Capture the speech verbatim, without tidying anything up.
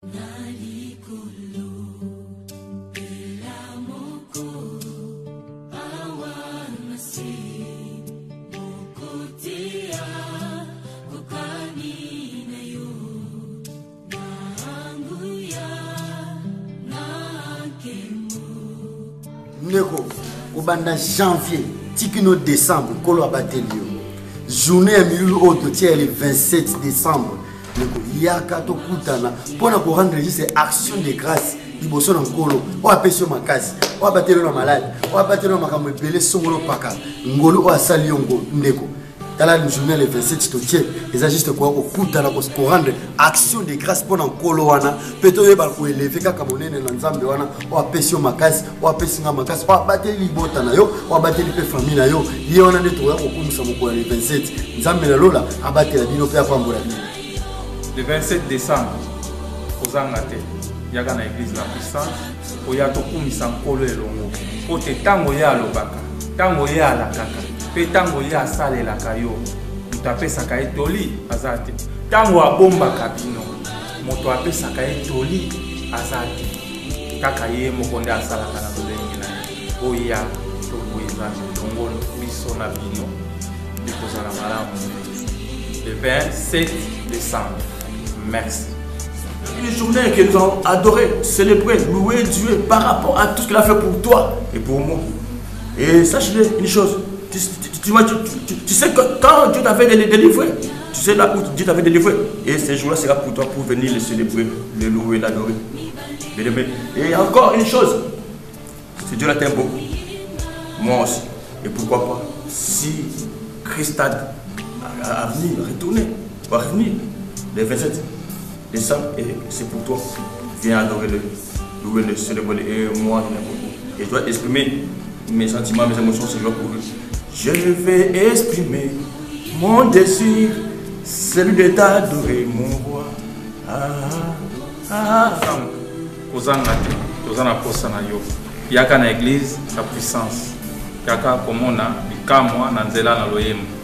Neko, au banda janvier, tikino décembre, kolo abatelio. Journée à milieu haute le vingt-sept décembre. Neko, yaka to kutana. Pour nous rendre juste action de grâce. Liboso na ngolo, o apesio makasi, o abatelo na malade, o abatelo na makambo ebele songolo paka. Ngolo o asali yongo ndeko. Dans la journée le vingt-sept totier, ils juste quoi au kutana pour rendre action de grâce pour ngolo wana. Peut-être yeba ko élever kaka monene na nzambe wana, o apesio makasi, o apesi nga makasi, o abateli libota na yo, o abateli pe famille na yo. Ye wana ndeto ya ko kumisa moko le vingt-sept. Nzambe na lola abatela bino pe apambola bino. Le vingt-sept décembre, aux Angate. Yaga na église na puissance oya to kumisa nkolo elongo po te tango ya lobaka tango ya la kaka pe tango ya sale la kayo mutapesa ka etoli azate tango abomba kabino moto apesa ka etoli azate kaka ye mokonde asala kana bolengi na oya to buiza longo biso na bino bikoza na malamu le vingt-sept décembre. Merci. Une journée que nous allons adorer, célébrer, louer Dieu par rapport à tout ce qu'il a fait pour toi et pour moi. Et sache-le une chose, tu, tu, tu, tu, tu sais que quand Dieu t'avait délivré, tu sais là où Dieu t'avait délivré, et ce jour-là sera pour toi pour venir le célébrer, le louer, l'adorer. Et encore une chose, si Dieu t'aime beaucoup, moi aussi, et pourquoi pas, si Christ a à venir, retourner, va revenir, les vingt-sept décembre, et c'est pour toi. Viens adorer le, louer le, célébrer et moi, je l'aime beaucoup. Et je dois exprimer mes sentiments, mes émotions, c'est pour eux. Je vais exprimer mon désir, celui de t'adorer, mon roi. Ah, ah, ah. Kozangate, tozana posana yo. Yaka na église, la puissance. Yaka komona, bikamwa na nzela na loyemu.